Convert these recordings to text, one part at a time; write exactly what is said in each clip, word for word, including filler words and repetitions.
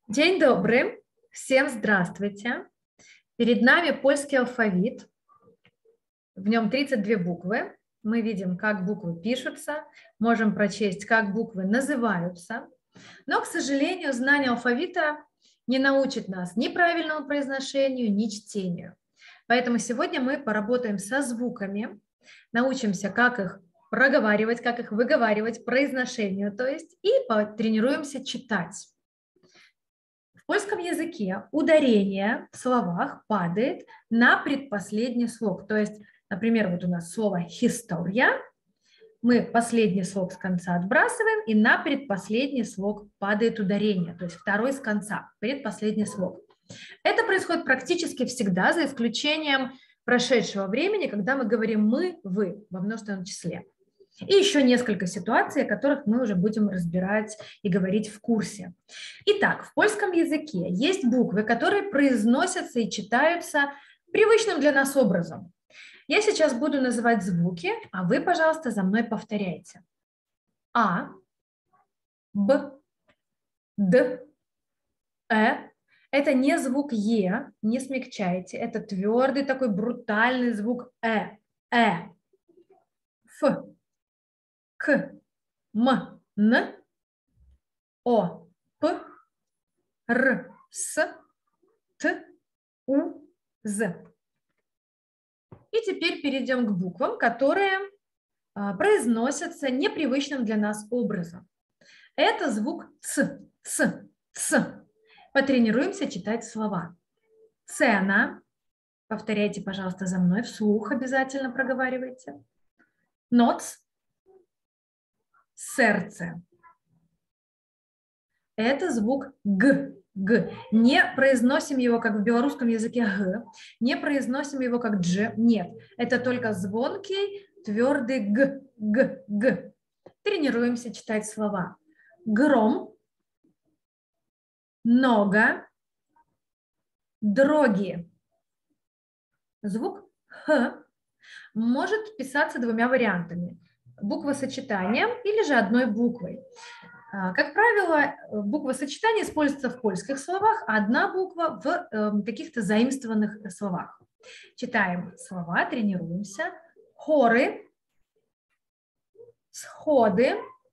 День добрый, всем здравствуйте. Перед нами польский алфавит, в нем тридцать две буквы. Мы видим, как буквы пишутся, можем прочесть, как буквы называются. Но, к сожалению, знание алфавита не научит нас ни правильному произношению, ни чтению. Поэтому сегодня мы поработаем со звуками, научимся, как их проговаривать, как их выговаривать, произношению, то есть, и потренируемся читать. В польском языке ударение в словах падает на предпоследний слог. То есть, например, вот у нас слово «historia», мы последний слог с конца отбрасываем, и на предпоследний слог падает ударение, то есть второй с конца, предпоследний слог. Это происходит практически всегда, за исключением прошедшего времени, когда мы говорим «мы», «вы» во множественном числе. И еще несколько ситуаций, о которых мы уже будем разбирать и говорить в курсе. Итак, в польском языке есть буквы, которые произносятся и читаются привычным для нас образом. Я сейчас буду называть звуки, а вы, пожалуйста, за мной повторяйте. А, Б, Д, Э. Это не звук Е, не смягчайте. Это твердый такой брутальный звук Э. Э. Ф. К, М, Н, О, П, Р, С, Т, У, З. И теперь перейдем к буквам, которые произносятся непривычным для нас образом. Это звук Ц, Ц, Ц. Потренируемся читать слова. Цена. Повторяйте, пожалуйста, за мной, вслух обязательно проговаривайте. Ноц. Сердце. Это звук Г, Г. Не произносим его, как в белорусском языке Г, не произносим его как Дж, нет. Это только звонкий, твердый Г, Г, Г. Тренируемся читать слова. Гром, много, дроги. Звук Х может писаться двумя вариантами. Буквосочетанием или же одной буквой. Как правило, буквосочетание используется в польских словах, а одна буква в каких-то заимствованных словах. Читаем слова, тренируемся. Хоры, сходы,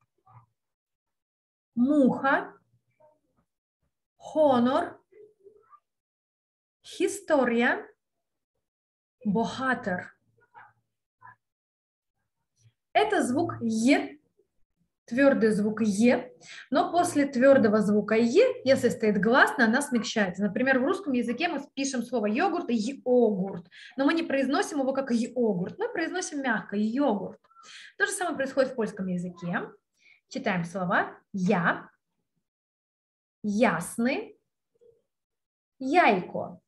муха, хонор, история, богатыр. Это звук Е. Твердый звук Е, но после твердого звука Е, если стоит гласная, она смягчается. Например, в русском языке мы пишем слово йогурт йогурт, но мы не произносим его как йогурт, мы произносим мягко йогурт. То же самое происходит в польском языке. Читаем слова я, ясный, яйко.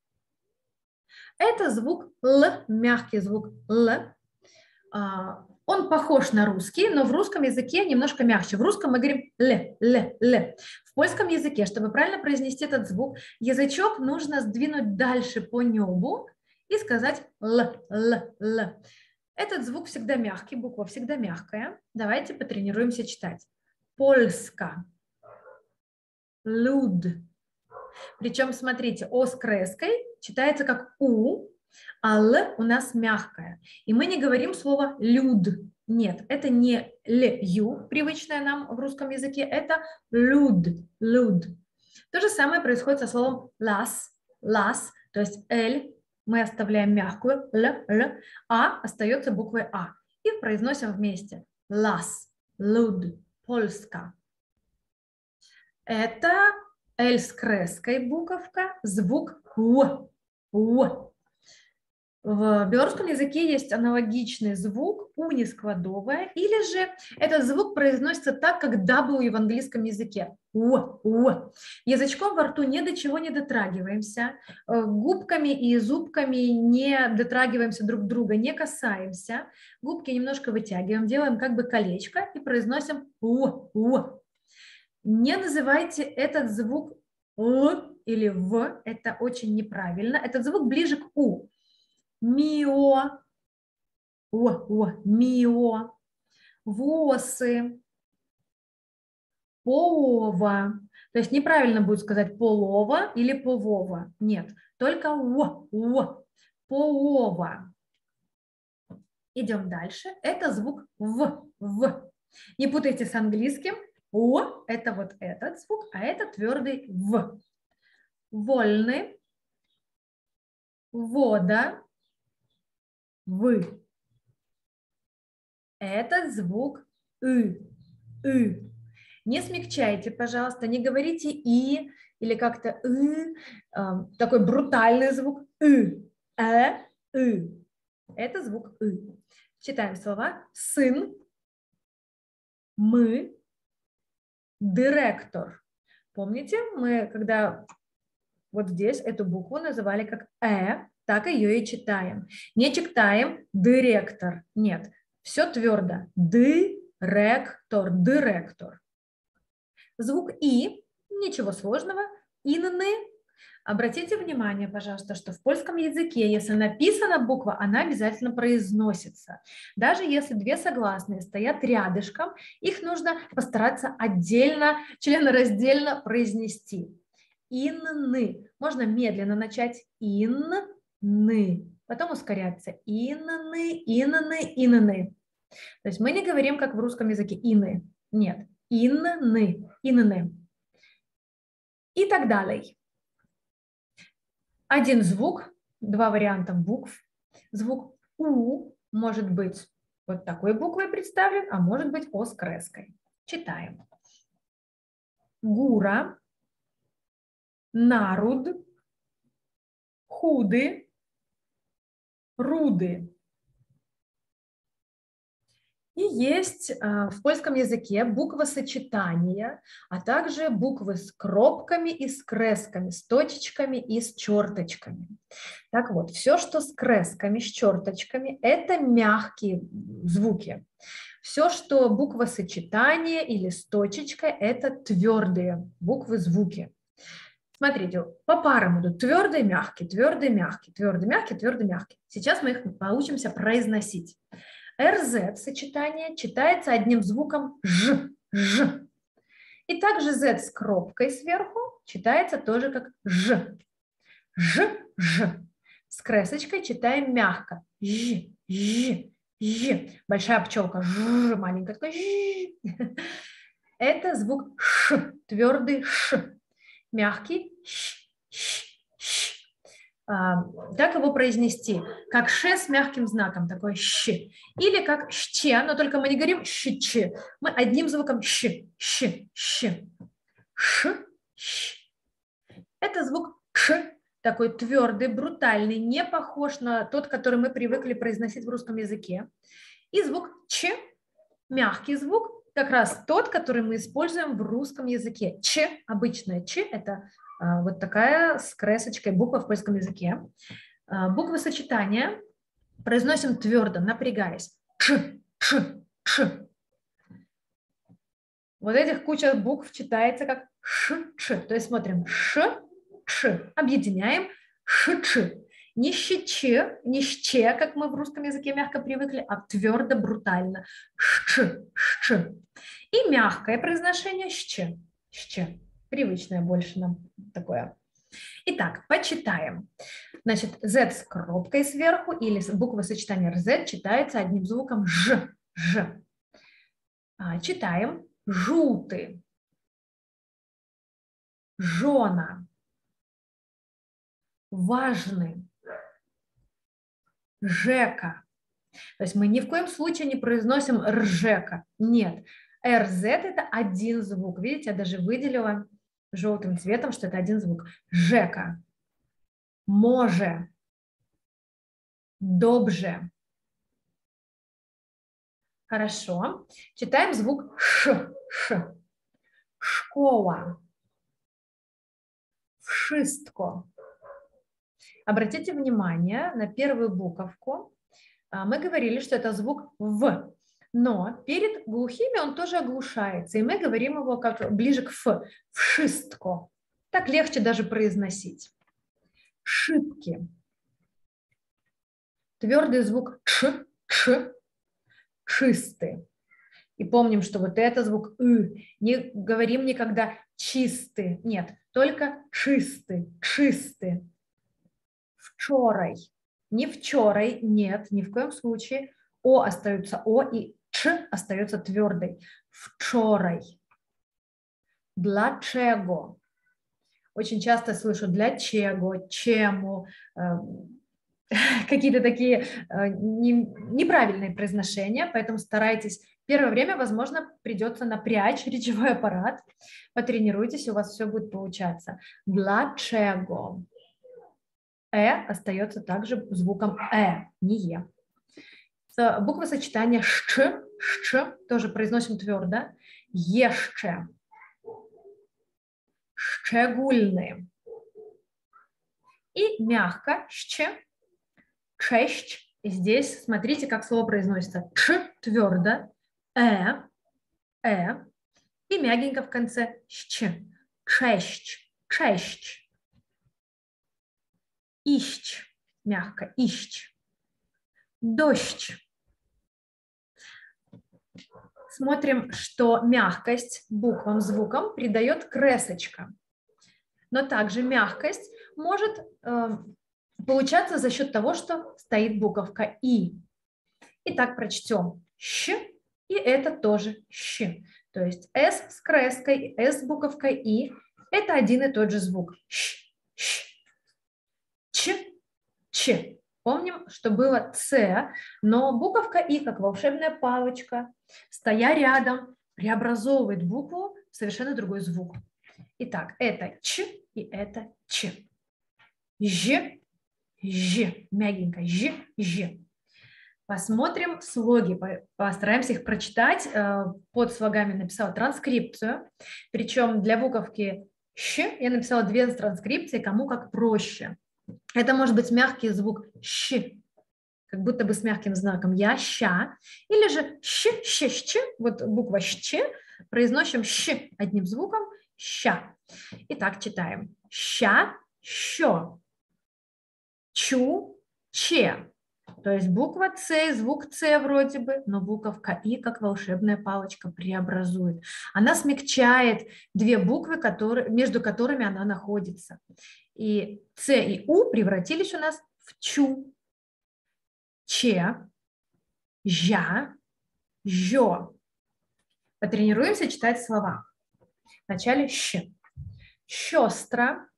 Это звук Л, мягкий звук Л. Он похож на русский, но в русском языке немножко мягче. В русском мы говорим «л», «л», «л». В польском языке, чтобы правильно произнести этот звук, язычок нужно сдвинуть дальше по небу и сказать «л», «л», «л». Этот звук всегда мягкий, буква всегда мягкая. Давайте потренируемся читать. Польска. Люд. Причем, смотрите, О с креской читается как У, а Л у нас мягкое. И мы не говорим слово «люд». Нет, это не «лю», привычное нам в русском языке, это «люд», «люд». То же самое происходит со словом «лас», «лас», то есть «л» мы оставляем мягкую, «л», «л», а остается буквой «а». И произносим вместе «лас», «люд», «польска». Это «л» с креской буковка, звук «у», «у». В белорусском языке есть аналогичный звук «у» нескладовая, или же этот звук произносится так, как W в английском языке. «У», «у». Язычком во рту ни до чего не дотрагиваемся, губками и зубками не дотрагиваемся друг друга, не касаемся, губки немножко вытягиваем, делаем как бы колечко и произносим «у», «у». Не называйте этот звук «л» или «в», это очень неправильно, этот звук ближе к «у». Мио, о, о, мио, восы, поова. То есть неправильно будет сказать полова или повова. Нет, только в, в, поова. Идем дальше. Это звук в, в. Не путайте с английским. О – это вот этот звук, а это твердый в. Вольны, вода, вы. Это звук ы, ы. Не смягчайте, пожалуйста, не говорите и или как-то ы, такой брутальный звук ы, э, ы. Это звук ы. Читаем слова: сын, мы, директор. Помните, мы когда вот здесь эту букву называли как э, так ее и читаем. Не читаем директор. Нет, все твердо. Директор, директор. Звук и, ничего сложного, инны. Обратите внимание, пожалуйста, что в польском языке, если написана буква, она обязательно произносится. Даже если две согласные стоят рядышком, их нужно постараться отдельно, членораздельно произнести. Инны. Можно медленно начать инны, потом ускоряться. Инны, инны, инны. То есть мы не говорим, как в русском языке, ины. Нет. Инны, инны. И так далее. Один звук, два варианта букв. Звук У может быть вот такой буквой представлен, а может быть О с креской. Читаем. Гура, наруд, худы, руды. И есть в польском языке буквосочетания, а также буквы с кропками и с кресками, с точечками и с черточками. Так вот, все, что с кресками, с черточками, это мягкие звуки. Все, что буквосочетание или с точечкой, это твердые буквы, звуки. Смотрите, по парам идут твердый, мягкий, твердый, мягкий, твердый, мягкий, твердый, мягкий. Сейчас мы их поучимся произносить. эр зет сочетание читается одним звуком ж, ж. И также Z с кропкой сверху читается тоже как ж, ж, ж. С кресочкой читаем мягко. Ж, ж, ж. Большая пчелка, ж, маленькая такая, ж. Это звук ш, твердый ш. Мягкий ш, ш, ш. Как его произнести? Как ш с мягким знаком, такой щ. Или как ще, но только мы не говорим щ, мы одним звуком щ, щ, щ. Ш, щ. Это звук ш, такой твердый, брутальный, не похож на тот, который мы привыкли произносить в русском языке. И звук ч, мягкий звук, как раз тот, который мы используем в русском языке. Ч, обычное ч, это вот такая с кресочкой буква в польском языке. Буквы сочетания произносим твердо, напрягаясь. Ч, ч, ч. Вот этих куча букв читается как ш, ч. То есть смотрим ш, ч. Объединяем ш, ч. Не щ, не ще, как мы в русском языке мягко привыкли, а твердо, брутально. Ш, ш. И мягкое произношение щ, щ. Привычное больше нам такое. Итак, почитаем. Значит, Z с кропкой сверху или буква сочетания эр зет читается одним звуком ж, ж. Читаем. Жутый, жена, важный, жека. То есть мы ни в коем случае не произносим ржека. Нет. эр зет это один звук. Видите, я даже выделила желтым цветом, что это один звук. Жека, може, добже. Хорошо. Читаем звук ш, ш. Школа, wszystko. Обратите внимание на первую буковку. Мы говорили, что это звук в, но перед глухими он тоже оглушается, и мы говорим его как ближе к ф. Wszystko. Так легче даже произносить. Шибки. Твердый звук ч, ч, чистый. И помним, что вот это звук «ы». Не говорим никогда чистый. Нет, только чистый, чистый. Вчорай. Не вчорай, нет, ни в коем случае. О остается О, и Ч остается твердой. Вчорай. Dlaczego? Очень часто слышу для чего, чему, э, какие-то такие э, не, неправильные произношения, поэтому старайтесь. Первое время, возможно, придется напрячь речевой аппарат. Потренируйтесь, у вас все будет получаться. Dlaczego? Э остается также звуком Э, не Е. Буква сочетания ш, ш тоже произносим твердо. Еще. Szczególny. И мягко щ, честь. Здесь смотрите, как слово произносится. Ч твердо, э, э. И мягенько в конце щ. Честь, честь. Ищ, мягко, ищ. Дождь. Смотрим, что мягкость буквам, звукам придает кресочка. Но также мягкость может э, получаться за счет того, что стоит буковка И. Итак, прочтем щ, и это тоже щ. То есть С с креской, С с буковкой И – это один и тот же звук. Щ, щ. Ч, ч. Помним, что было С, но буковка И, как волшебная палочка, стоя рядом, преобразовывает букву в совершенно другой звук. Итак, это Ч и это Ч. Ж, Ж, мягенько, Ж, Ж. Посмотрим слоги, постараемся их прочитать. Под слогами написала транскрипцию, причем для буковки Щ я написала две транскрипции, кому как проще. Это может быть мягкий звук щ, как будто бы с мягким знаком я, ща, или же щ, щ, щ, вот буква щ, произносим щ одним звуком, ща. Итак, читаем. Ща, що, чу, че. То есть буква С, звук С вроде бы, но буковка И, как волшебная палочка, преобразует. Она смягчает две буквы, которые, между которыми она находится. И С и У превратились у нас в чу. Че, жа, жо. Потренируемся читать слова. Вначале щ. Щестра,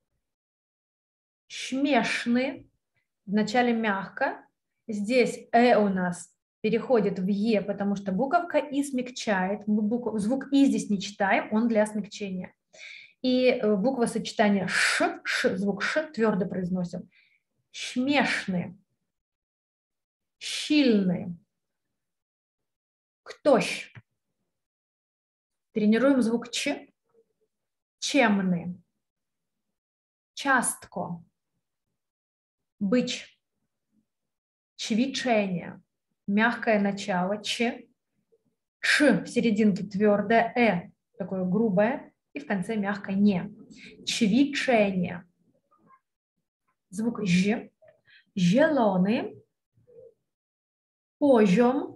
шмешны. Вначале мягко. Здесь э у нас переходит в е, потому что буковка И смягчает. Мы букву, звук И здесь не читаем, он для смягчения. И буква сочетания ш, ш, звук ш твердо произносим. Шмешны, щильны, ктощ. Тренируем звук ч. Чемны, частко, быч, чвичение, мягкое начало ч, ш в серединке твердое, э такое грубое, и в конце мягкое не. Чвичение. Звук ж. Зеленый. Позем.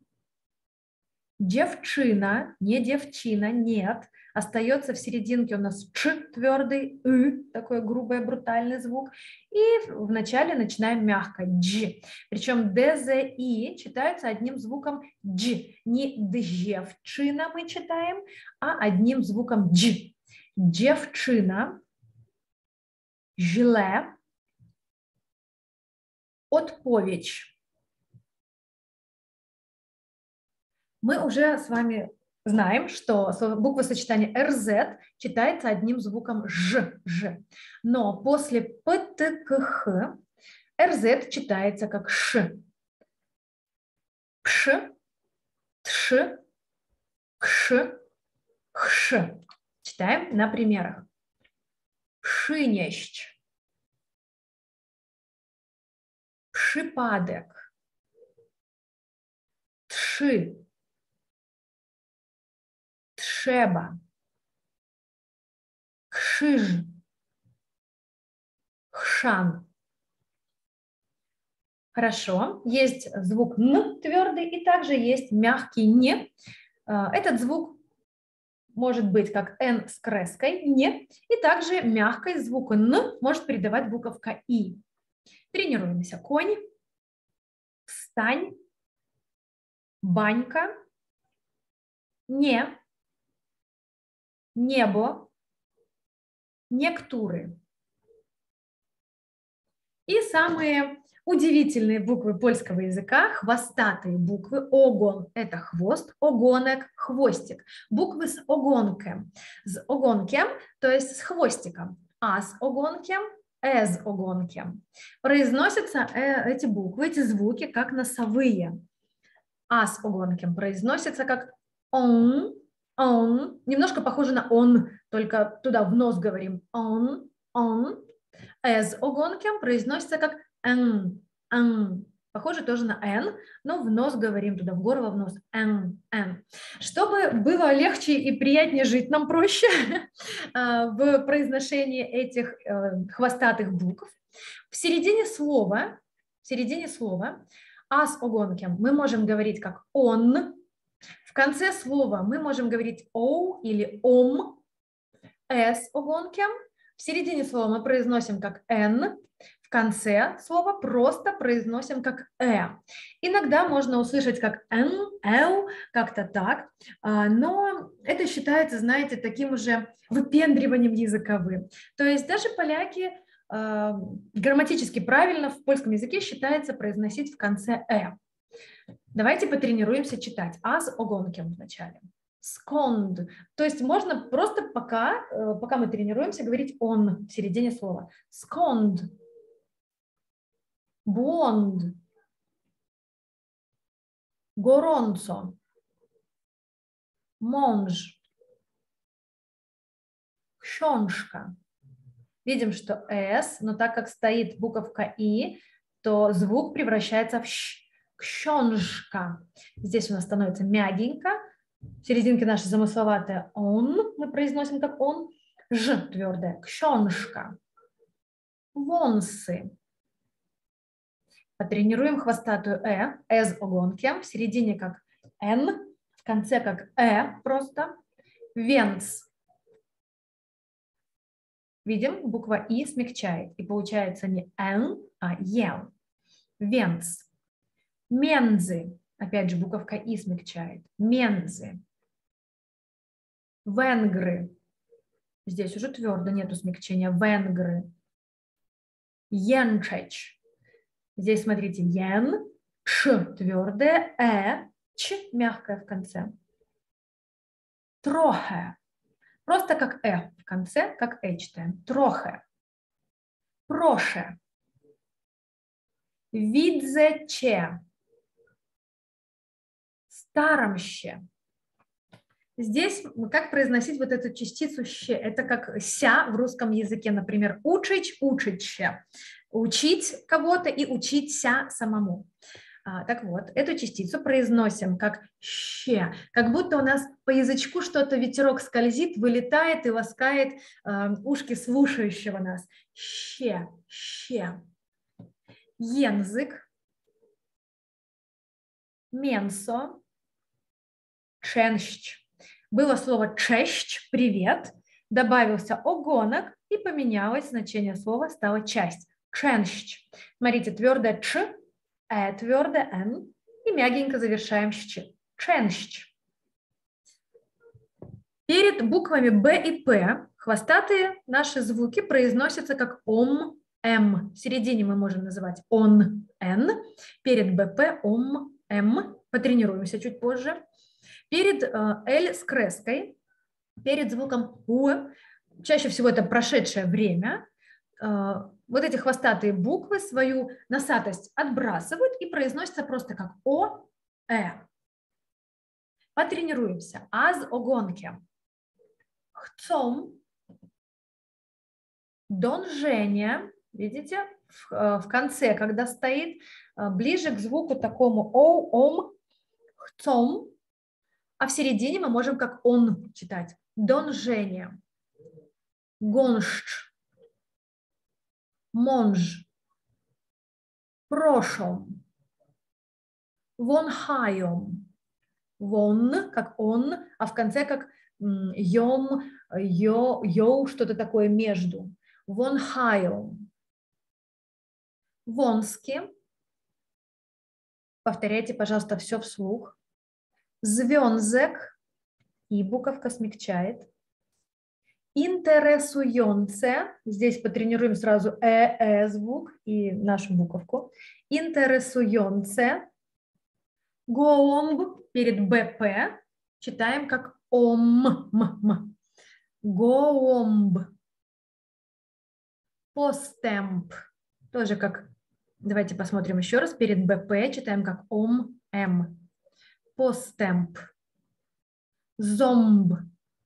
Девчина. Не девчина, нет. Остается в серединке у нас ч твердый, ы, такой грубый, брутальный звук. И в начале начинаем мягко, дж. Причем д, з, и читаются одним звуком дж. Не девчина мы читаем, а одним звуком дж. Девчина, жиле, отповедь. Мы уже с вами знаем, что буква сочетания эр зет читается одним звуком ж, ж. Но после п, т, к, х эр зет читается как ш. Пш, тш, кш, хш. Читаем на примерах. Przynieść, przypadek, trzy, trzeba, krzyż, chrzan. Хорошо. Есть звук н твердый и также есть мягкий не. Этот звук может быть как Н с креской, не, и также мягкость звука Н может передавать буковка И. Тренируемся. Конь, встань, банька, не, небо, нектуры. И самые удивительные буквы польского языка, хвостатые буквы. Огон – это хвост, огонек – хвостик. Буквы с огонком. С огонком, то есть с хвостиком. А с огонком – э с огонком. Произносятся э, эти буквы, эти звуки как носовые. А с огонком произносится как он, он. Немножко похоже на он, только туда в нос говорим. Он, он. Э с огонком произносится как н, н. Похоже тоже на н, но в нос говорим туда, в горло, в нос. Н, н. Чтобы было легче и приятнее жить, нам проще в произношении этих хвостатых букв. В середине слова, в середине слова а с огонком мы можем говорить как он. В конце слова мы можем говорить о или ом. Э с огонком. В середине слова мы произносим как н, в конце слова просто произносим как э. Иногда можно услышать как н, эл, как-то так, но это считается, знаете, таким уже выпендриванием языковым. То есть даже поляки грамматически правильно в польском языке считается произносить в конце э. Давайте потренируемся читать а с огонком в начале. Сконд. То есть можно просто пока, пока мы тренируемся, говорить он в середине слова. Сконд. Блонд. Горонцо. Монж. Książka. Видим, что с, но так как стоит буковка и, то звук превращается в щ. Książka. Здесь у нас становится мягенько. В серединке наша замысловатая он, мы произносим как он, ж твердая, książka. Вонсы. Потренируем хвостатую э, э с огонком, в середине как н, в конце как э просто. Венц. Видим, буква и смягчает, и получается не н, а ен. Венц. Мензы. Опять же, буковка и смягчает. Мензы. Венгры. Здесь уже твердо, нету смягчения. Венгры. Янчеч. Здесь, смотрите, ян, ч твердое, э, ч мягкое в конце. Трохе. Просто как э в конце, как э читаем. Трохе. Проше. Видзече. Старомще. Здесь как произносить вот эту частицу «ще»? Это как «ся» в русском языке, например, «учить», «учище». Учить кого-то и учиться самому. А, так вот, эту частицу произносим как «ще», как будто у нас по язычку что-то ветерок скользит, вылетает и ласкает э, ушки слушающего нас. «Ще», «ще». Язык. Менсо. Ченщ. Было слово честь, привет, добавился огонок и поменялось значение слова, стало часть. Ченщ. Смотрите, твердое ч, э твердое н и мягенько завершаем щ. Ченщ. Перед буквами б и п хвостатые наши звуки произносятся как ом, м. В середине мы можем называть он, н. Перед бп ом, м. Потренируемся чуть позже. Перед L с креской, перед звуком У, чаще всего это прошедшее время, вот эти хвостатые буквы свою носатость отбрасывают и произносятся просто как О, Э. Потренируемся. А с огонком. Хцом. Донжение. Видите, в, в конце, когда стоит ближе к звуку такому О, Ом, хцом. А в середине мы можем как он читать. Донжение. Гонщ. Монж. Прошом. Вонхайом. Вон, как он, а в конце как йом, йо, йоу, что-то такое между. Вонхайл. Вонски. Повторяйте, пожалуйста, все вслух. Звензек. И буковка смягчает. Интересуёнце. Здесь потренируем сразу э, э звук и нашу буковку. Интересуёнце. Гоомб перед бп. Читаем как ом. М, м. Гоомб. Постемп. Тоже как... Давайте посмотрим еще раз. Перед бп читаем как ом. М. Постемп. Зомб.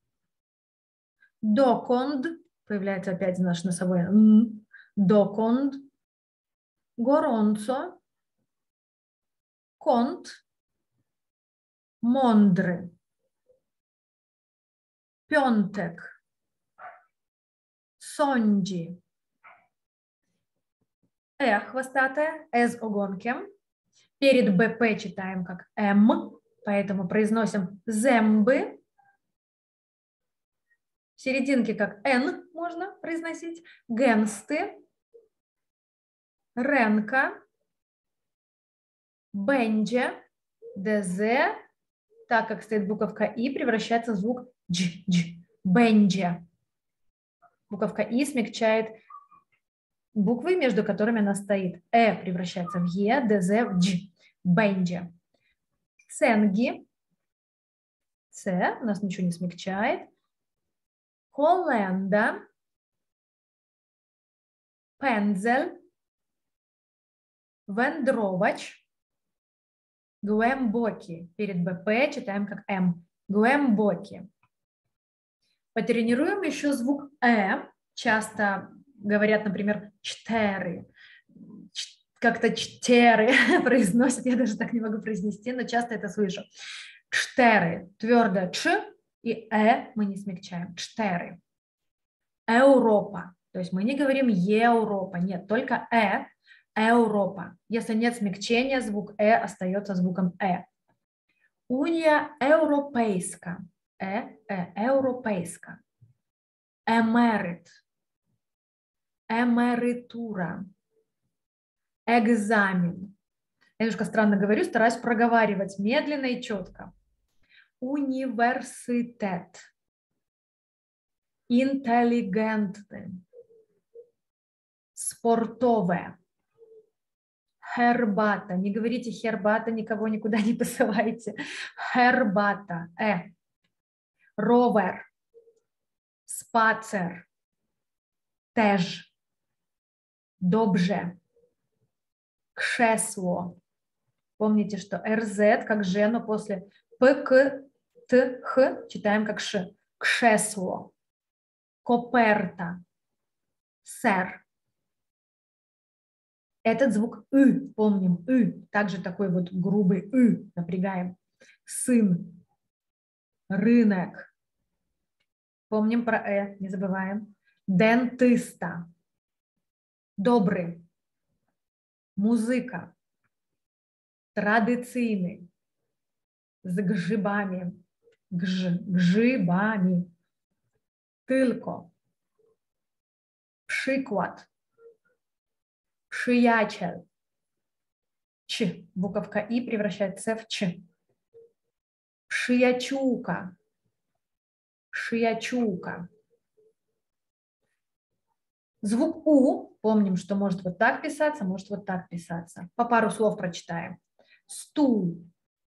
Доконд. Появляется опять наш носовой н. Доконд. Горонцо. Конт. Мондры. Пёнтек. Сонджи. Э хвостатая, э с огонком. Перед бп читаем как м, поэтому произносим зембы. В серединке как н можно произносить. Генсты. Ренка. Бенджа. дз. Так как стоит буковка и, превращается в звук дж, дж. Бенджа. Буковка и смягчает буквы, между которыми она стоит. Э превращается в Е, ДЗ в Дж. Бенджа. Ценги. С у нас ничего не смягчает. Коленда. Пензель. Вендровач. Глембоки. Перед БП читаем как М. Глембоки. Потренируем еще звук Э. Часто говорят, например, чтеры. Как-то чтеры произносят, я даже так не могу произнести, но часто это слышу. Чтеры. Твердое Ч и Э мы не смягчаем. Чтеры. Европа. То есть мы не говорим Европа, нет, только Э. Европа. Если нет смягчения, звук Э остается звуком Э. Уния Европейска. Э, Э, Европейска. Эмерит. Эмеритура. Экзамен. Я немножко странно говорю, стараюсь проговаривать медленно и четко. Университет. Интеллигентный. Спортовое. Хербата. Не говорите хербата, никого никуда не посылайте. Хербата. Э. Ровер. Спацер. Теж. Добже. Кшесло. Помните, что РЗ как Ж, но после П, К, Т, Х читаем как Ш. Кшесло. Коперта. Сэр. Этот звук «ы», помним, «ы», также такой вот грубый «ы», напрягаем. Сын. Рынок. Помним про «э», не забываем. Дентиста. Добрый. Музыка. Традиційний. З гжибами. Гж, гжибами. Tylko. Przykład. Przyjaciel. Ч. Буковка И превращается в Ч. Przyjaciółka. Przyjaciółka. Звук У, помним, что может вот так писаться, может вот так писаться. По пару слов прочитаем. Стул.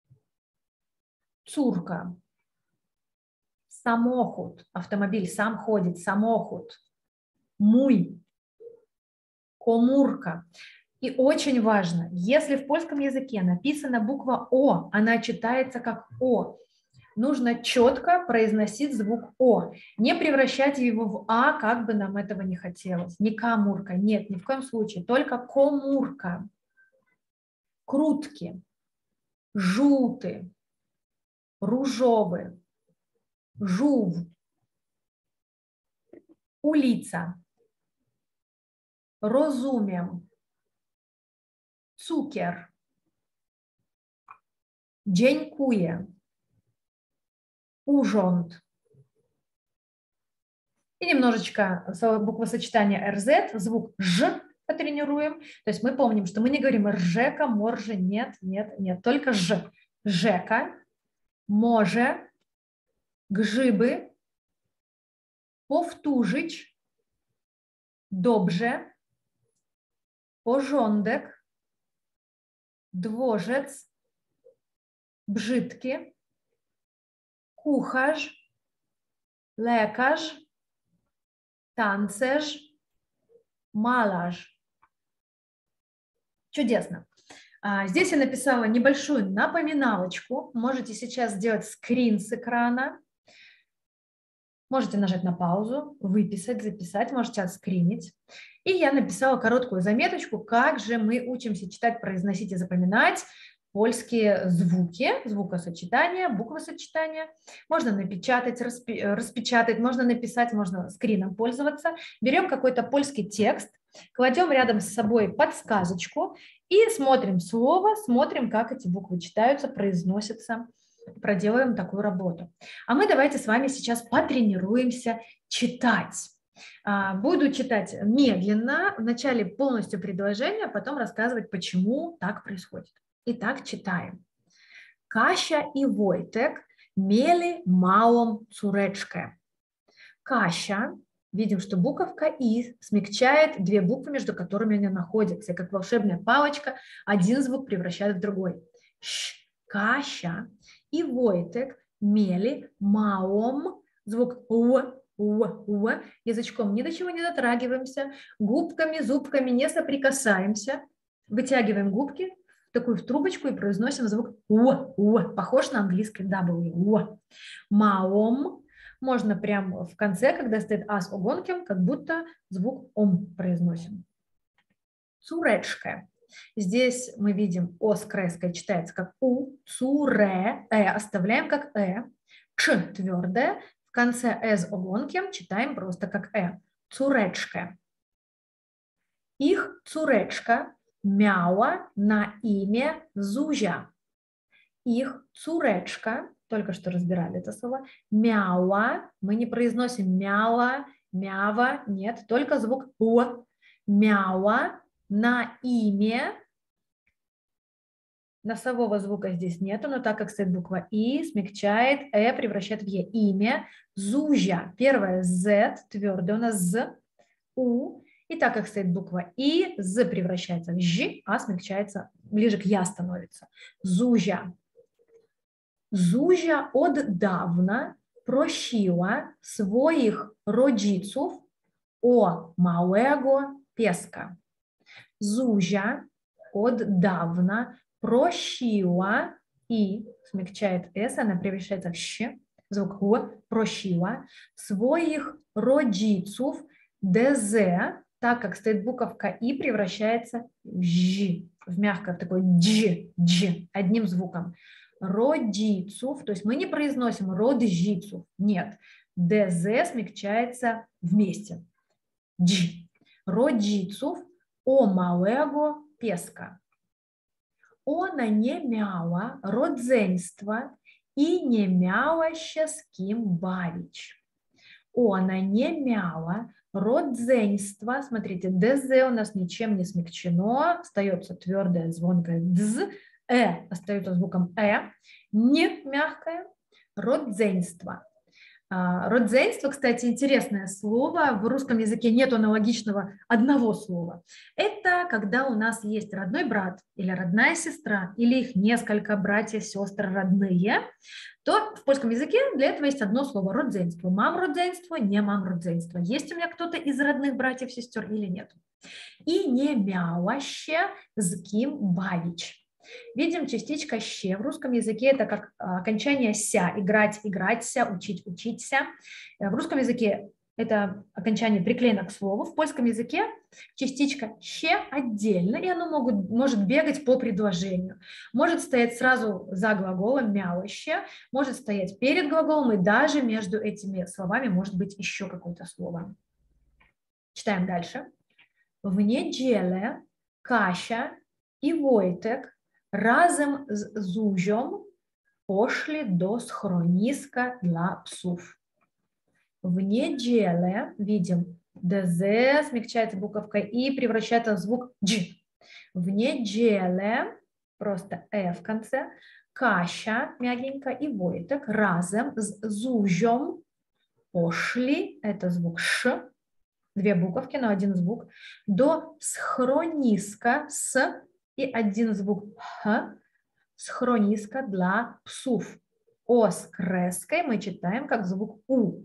Цурка. Самоход. Автомобиль сам ходит. Самоход. Муй. Комурка. И очень важно, если в польском языке написана буква О, она читается как О. Нужно четко произносить звук О. Не превращать его в А, как бы нам этого не хотелось. Не камурка, нет, ни в коем случае. Только комурка. Крутки. Жуты. Ружовы. Жув. Улица. Розумiem. Цукер. Dziękuję. Urząd. И немножечко буквосочетание эр зет, звук «ж» потренируем. То есть мы помним, что мы не говорим «ржека», «морже», нет, нет, нет, только «ж». «Жека», «може», «гжиби», «повтужич», «добже», «пожондек», «двожец», «бжитки», «кухаж», «лекаж», «танцеж», «малаж». Чудесно. Здесь я написала небольшую напоминалочку. Можете сейчас сделать скрин с экрана. Можете нажать на паузу, выписать, записать, можете отскринить. И я написала короткую заметочку, как же мы учимся читать, произносить и запоминать польские звуки, звукосочетания, буквосочетания. Можно напечатать, распи- распечатать, можно написать, можно скрином пользоваться. Берем какой-то польский текст, кладем рядом с собой подсказочку и смотрим слово, смотрим, как эти буквы читаются, произносятся. Проделаем такую работу. А мы давайте с вами сейчас потренируемся читать. Буду читать медленно, вначале полностью предложение, а потом рассказывать, почему так происходит. Итак, читаем. Кася и Войтек мели мałą córeczkę. Кася, видим, что буковка «и» смягчает две буквы, между которыми они находятся. И как волшебная палочка, один звук превращает в другой. Ш, Кася и Войтек мели małą, звук «у», «у», «у», язычком ни до чего не дотрагиваемся, губками, зубками не соприкасаемся, вытягиваем губки, такую в трубочку и произносим звук «у», «у», похож на английский W, «у». «Małą» можно прямо в конце, когда стоит «а» с огонком, как будто звук «ом» произносим. «Цуречка». Здесь мы видим «о» с креской читается как «у», «цуре», «э» оставляем как «э», «ч» твердое, в конце «э» с огонком читаем просто как «э». «Цуречка». Их цуречка miała на имя Зузя. Их цуречка, только что разбирали это слово, miała, мы не произносим мяла, мява, нет, только звук «о». Miała на имя, носового звука здесь нету, но так как стоит буква «и», смягчает, «э» превращает в «е». Имя Зузя. Первое «з», твердое у нас «з», «у». И так как стоит буква «и», «з» превращается в «ж», а смягчается, ближе к «я» становится. Зузя. Зузя отдавна просила своих rodziców o małego pieska. Зузя отдавна просила, и смягчает «с», она превращается в «щ», звук «о», просила своих rodziców, «дз», так как стоит буковка «и», превращается в «ж», в мягкое, в такой «дж», «дж», одним звуком. Родицов, то есть мы не произносим роджицов, нет, «дз» смягчается вместе. «Дж». Rodziców o małego pieska. Ona nie miała rodzeństwa i nie miała się z kim bawić. Ona nie miała родзенства, смотрите, «дз» у нас ничем не смягчено, остается твердое звонкое «дз», «э» остается звуком «э», не мягкое, родзенство. Родзенство, кстати, интересное слово, в русском языке нет аналогичного одного слова. Это когда у нас есть родной брат или родная сестра, или их несколько братья, сестры родные, то в польском языке для этого есть одно слово – родзенство. Мам-родзенство, не мам-родзенство. Есть у меня кто-то из родных братьев, сестер или нет? И не мяуаще с ким бавич. Видим частичка «щ». В русском языке это как окончание «ся». Играть, играться, учить, учиться. В русском языке это окончание приклеено к слову. В польском языке частичка «щ» отдельно, и оно могут, может бегать по предложению. Может стоять сразу за глаголом «мяуаще», может стоять перед глаголом, и даже между этими словами может быть еще какое-то слово. Читаем дальше. В неделю Кася и Войтек razem z Zuzią poszli do schroniska dla psów. В неделе видим ДЗ, смягчается буковка И, превращается в звук Дж. В неделе, просто Э в конце, Кася, мягенько, и Войтек разом с Зузем пошли, это звук Ш, две буковки, но один звук, до схрониска с и один звук Х, схрониска для псов. О с креской мы читаем как звук У.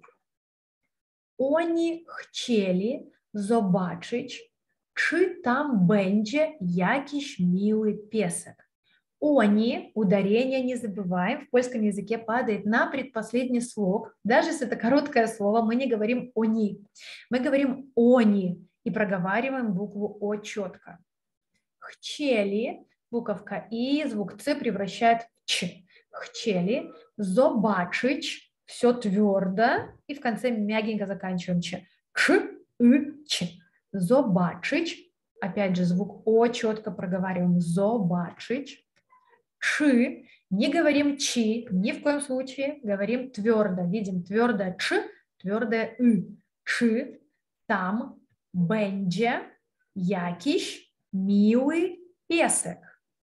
Oni chcieli zobaczyć, czy tam będzie jakiś miły piesek. Они, ударение не забываем, в польском языке падает на предпоследний слог. Даже если это короткое слово, мы не говорим они, мы говорим они и проговариваем букву О четко. Chcieli, буковка И, звук Ц превращает в Ч. Chcieli zobaczyć, все твердо, и в конце мягенько заканчиваем Ч. Ч, И, Ч. Zobaczyć, опять же звук О четко проговариваем. Zobaczyć. Чи, не говорим чи, ни в коем случае, говорим твердо. Видим твердое ч, твердое и. Чи, там, będzie, jakiś, miły piesek.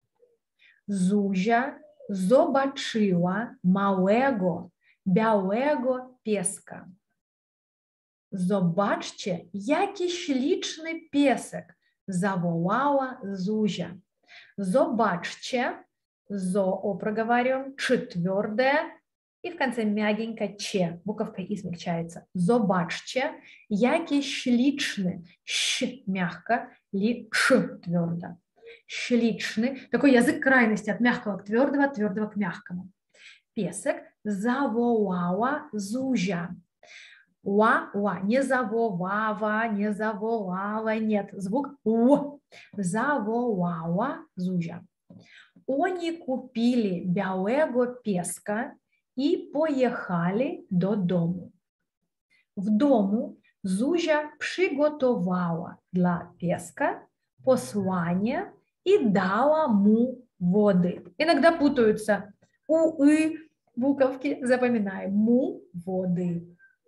Zuzia zobaczyła małego, białego pieska. Zobaczcie, jaki śliczny piesek, zawołała Zuzia. Zobaczcie, зоо проговариваем, ч твердое, и в конце мягенько че, буковка И смягчается. Зобачче, який шличный, щ мягко, ли ш твердо. Шличный, такой язык крайности от мягкого к твердого, от твердого к мягкому. Песок завоала Зузя. Уа-уа, не завовава, не заволала, нет, звук У. Завоала Зузя. Они купили białego pieska i pojechali do domu. W domu Zuzia przygotowała dla pieska posłanie i dała mu wody. Иногда путаются у и буковки, запоминаем му wody.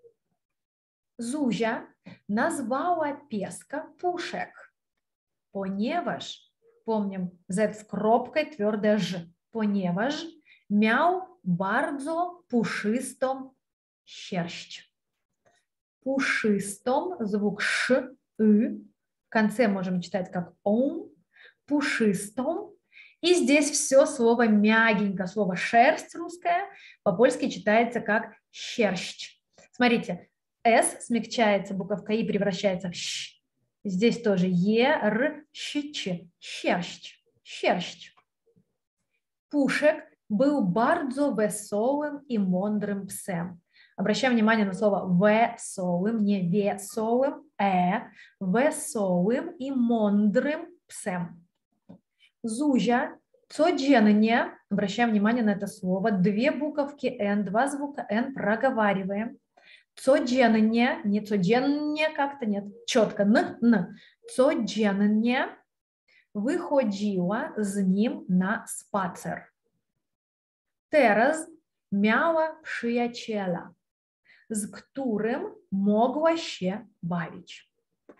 Zuzia nazwała pieska Puszek, ponieważ помним, Z z kropką, twarde Ż, ponieważ miał bardzo puszystą sierść. Puszystą, звук Ш, И, в конце можем читать как он, puszystą. И здесь все слово мягенько, слово шерсть русское, по-польски читается как щерщ. Смотрите, С смягчается, буковка И превращается в Щ. Здесь тоже Е, Р, Щ, Ч. Щерщ. Щерщ. Puszek был bardzo wesołym i mądrym psem. Обращаем внимание на слово wesołym, не веселым, э, wesołym и mądrym psem. Zuzia codziennie, обращаем внимание на это слово, две буковки Н, два звука Н проговариваем. Codziennie, не codziennie как-то, нет, четко, н, н. Codziennie wychodziła z nim na spacer. Teraz miała przyjaciela, z którym mogła się bawić.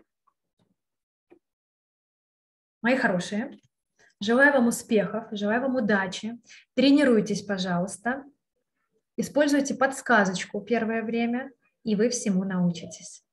Мои хорошие, желаю вам успехов, желаю вам удачи. Тренируйтесь, пожалуйста. Используйте подсказочку первое время, и вы всему научитесь.